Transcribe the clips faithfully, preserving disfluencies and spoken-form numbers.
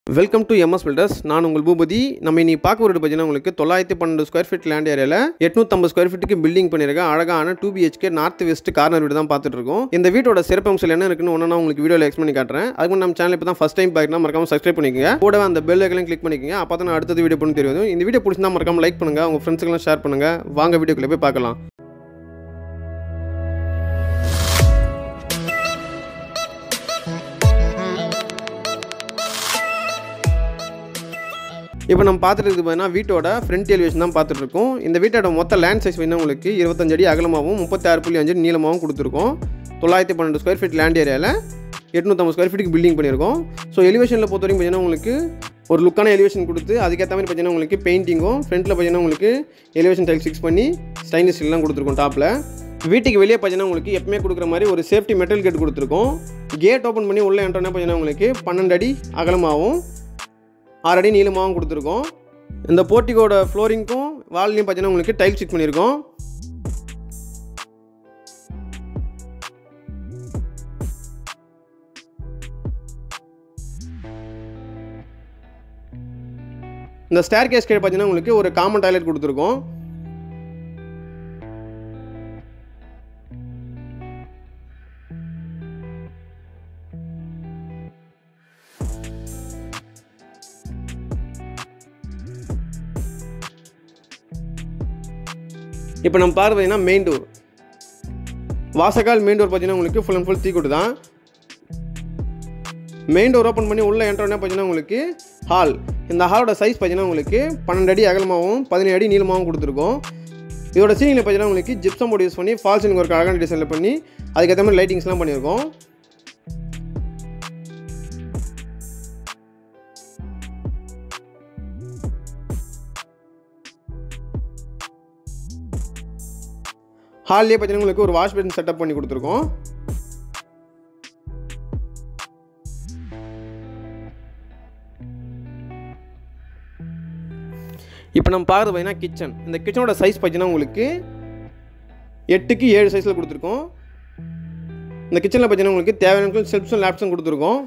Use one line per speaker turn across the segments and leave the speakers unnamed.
Welcome to M S Builders. நான் உங்கள் பூபதி. நம்ம இன்னைக்கு பார்க்க போறது பார்த்தீங்கன்னா உங்களுக்கு தொள்ளாயிரத்து பன்னிரண்டு ஸ்கொயர் ஃபீட் லேண்ட் ஏரியால எண்ணூற்று ஐம்பது ஸ்கொயர் ஃபீட்டுக்கு பில்டிங் பண்ணிருக்க அழகான two B H K north west corner வீடு தான் பார்த்துட்டு இருக்கோம். இந்த வீட்டோட சிறப்பம்சம் என்ன இருக்குன்னு ஒண்ணா உங்களுக்கு வீடியோல எக்ஸ்பிளைன் பண்ணி காட்டுறேன். அதுக்கு முன்னாடி நம்ம சேனல் இப்ப தான் ஃபர்ஸ்ட் டைம் பார்க்கறனா மறக்காம சப்ஸ்கிரைப் பண்ணிக்கங்க. கூடவே அந்த பெல் ஐகானை கிளிக் பண்ணிக்கங்க. அப்பதான் நான் அடுத்த வீடியோ போடுறது தெரியும். இந்த வீடியோ பிடிச்சிருந்தா மறக்காம லைக் பண்ணுங்க. உங்க ஃப்ரெண்ட்ஸ்க்கு எல்லாம் ஷேர் பண்ணுங்க. வாங்க வீடியோக்குள்ள போய் பார்க்கலாம். இப்போ நம்ம பார்த்துட்டு இருக்குது பார்த்தீங்கன்னா வீட்டோட ஃப்ரண்ட் எலிவேஷன் தான் பார்த்துட்டு இருக்கோம். இந்த வீட்டோட மொத்த லேண்ட் சைஸ் வந்து உங்களுக்கு இருபத்தஞ்சு அடி அகலமாகவும் முப்பத்தி ஆறு புள்ளி அஞ்சு நீளமாகவும் கொடுத்துருக்கோம். தொள்ளாயிரத்தி பன்னெண்டு ஸ்கொயர் ஃபீட் லேண்ட் ஏரியாவில் எட்நூற்றம்பது ஸ்கொயர் ஃபீட்டுக்கு பில்டிங் பண்ணியிருக்கோம். ஸோ எலிவேஷனில் பொறுத்த வரைக்கும் பார்த்தீங்கன்னா உங்களுக்கு ஒரு லுக்கான எலிவேஷன் கொடுத்து அதுக்கேற்ற மாதிரி பார்த்தீங்கன்னா உங்களுக்கு பெயிண்டிங்கும் ஃப்ரண்ட்டில் பார்த்தீங்கன்னா உங்களுக்கு எலிவேஷன் டைல்ஸ் ஃபிக்ஸ் பண்ணி ஸ்டைன்லெஸ் ஸ்டீல்லாம் கொடுத்துருக்கோம். டாப்பில் வீட்டுக்கு வெளியே பார்த்தீங்கன்னா உங்களுக்கு எப்பவுமே கொடுக்குற மாதிரி ஒரு சேஃப்டி மெட்டல் கேட் கொடுத்துருக்கோம். கேட் ஓப்பன் பண்ணி உள்ளே என்ட்ரோனே பார்த்தீங்கன்னா உங்களுக்கு பன்னெண்டு அடி அகலமாகவும் ஆறு அடி நீளமாகவும் கொடுத்துருக்கோம். இந்த போர்ட்டிகோட ஃப்ளோரிங்க்கும் வால்லையும் பார்த்தீங்கன்னா உங்களுக்கு டைல் ஃபிட் பண்ணியிருக்கோம். இந்த ஸ்டேர் கேஸ் கீழே பார்த்தீங்கன்னா உங்களுக்கு ஒரு காமன் டாய்லெட் கொடுத்துருக்கோம். இப்போ நம்ம பார்த்து பார்த்தீங்கன்னா மெயின் டோர் வாசக்கால் மெயின் டோர் பார்த்தீங்கன்னா உங்களுக்கு ஃபுல் அண்ட் ஃபுல் தீக்குட்டு தான். மெயின் டோர் ஓப்பன் பண்ணி உள்ளே என்ட்ரோனே பார்த்தீங்கன்னா உங்களுக்கு ஹால். இந்த ஹாலோட சைஸ் பார்த்தீங்கன்னா உங்களுக்கு பன்னெண்டு அடி அகலமாகவும் பதினேழு அடி நீளமாகவும் கொடுத்துருக்கோம். இதோட சீலிங்கில் பார்த்தீங்கன்னா உங்களுக்கு ஜிப்சம் போர்டு யூஸ் பண்ணி ஃபால் சீலிங் ஒரு அழகான டிசைனில் பண்ணி அதுக்கேற்ற மாதிரி லைட்டிங்ஸ்லாம் பண்ணியிருக்கோம். ஹால்லேயே பார்த்தீங்கன்னா உங்களுக்கு ஒரு வாஷ் பேசின் செட்டப் பண்ணி கொடுத்துருக்கோம். இப்போ நம்ம பார்க்குறது பார்த்தீங்கன்னா கிச்சன். இந்த கிச்சனோட சைஸ் பார்த்தீங்கன்னா உங்களுக்கு எட்டுக்கு ஏழு சைஸில் கொடுத்துருக்கோம். இந்த கிச்சனில் பார்த்தீங்கன்னா உங்களுக்கு தேவையான செல்ஃப்ஸும் லேப்ஸும் கொடுத்துருக்கோம்.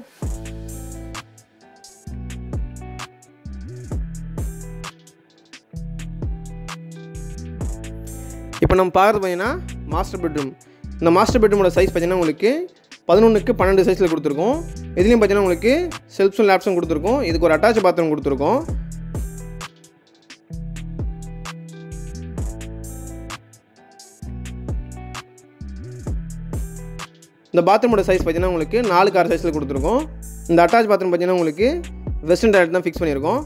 இப்போ நம்ம பார்க்குறது பார்த்தீங்கன்னா மாஸ்டர் பெட்ரூம். இந்த மாஸ்டர் பெட்ரூமோட சைஸ் பார்த்தீங்கன்னா உங்களுக்கு பதினொன்றுக்கு பன்னெண்டு சைஸில் கொடுத்துருக்கோம். இதுலேயும் பார்த்தீங்கன்னா உங்களுக்கு செல்ஃப்ஸும் லேப்ஸும் கொடுத்துருக்கோம். இதுக்கு ஒரு அட்டாச் பாத்ரூம் கொடுத்துருக்கோம். இந்த பாத்ரூமோட சைஸ் பார்த்தீங்கன்னா உங்களுக்கு நாலுக்கு ஆறு சைஸில் கொடுத்துருக்கோம். இந்த அட்டாச் பாத்ரூம் பார்த்தீங்கன்னா உங்களுக்கு வெஸ்டர்ன் டாய்லெட் தான் ஃபிக்ஸ் பண்ணியிருக்கோம்.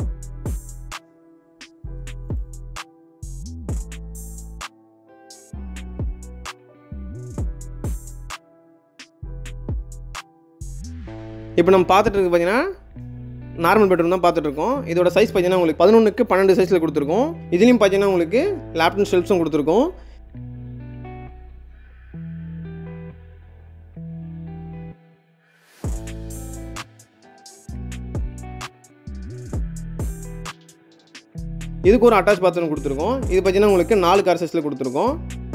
இப்போ நம்ம பார்த்துட்டு இருக்கு பார்த்தீங்கன்னா நார்மல் பெட்ரூம் தான் பார்த்துட்டு இருக்கோம். இதோட சைஸ் பார்த்தீங்கன்னா உங்களுக்கு பதினொன்றுக்கு பன்னெண்டு சைஸில் கொடுத்துருக்கோம். இதுலேயும் பார்த்தீங்கன்னா உங்களுக்கு லேப்டன் ஷெல்ஃப்ஸும் கொடுத்துருக்கோம். இதுக்கு ஒரு அட்டாச் பாத்ரூம் கொடுத்துருக்கோம். இது பார்த்தீங்கன்னா உங்களுக்கு நாலு கார் சைஸில் கொடுத்துருக்கோம்.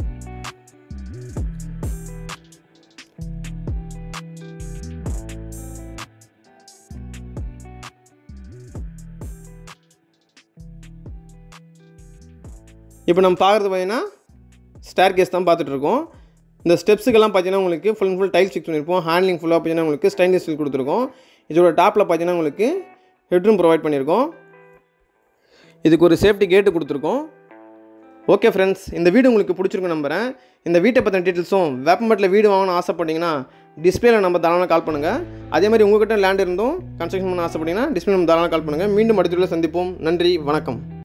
இப்போ நம்ம பார்க்குறது பார்த்தீங்கன்னா ஸ்டேர் கேஸ் தான் பார்த்துட்டு இருக்கோம். இந்த ஸ்டெப்ஸுக்கெல்லாம் பார்த்தீங்கன்னா உங்களுக்கு full and full tiles fix பண்ணியிருப்போம். ஹேண்ட்லிங் ஃபுல்லாக பார்த்தீங்கன்னா உங்களுக்கு ஸ்டைன்லெஸ் ஸ்டீல் கொடுத்துருக்கோம். இதோட டாப்பில் பார்த்தீங்கன்னா உங்களுக்கு ஹெட்ரூம் ப்ரொவைட் பண்ணியிருக்கோம். இதுக்கு ஒரு சேஃப்டி கேட்டு கொடுத்துருக்கோம். ஓகே ஃப்ரெண்ட்ஸ், இந்த வீடு உங்களுக்கு பிடிச்சிருக்கும் நம்புகிறேன். இந்த வீட்டை பற்றின டீட்டெயில்ஸும் வேப்பம்பட்டில் வீடு வாங்கணும்னு ஆசைப்பட்டீங்கன்னா டிஸ்பிளேல நம்ம தாராளமாக கால் பண்ணுங்கள். அதே மாதிரி உங்கள்கிட்ட லேண்ட் இருந்தும் கன்ஸ்ட்ரக்ஷன் பண்ண ஆசைப்பட்டீங்கன்னா டிஸ்பிளே நம்ம தாராளமாக கால் பண்ணுங்கள். மீண்டும் அடுத்த வீடியோவில் சந்திப்போம். நன்றி, வணக்கம்.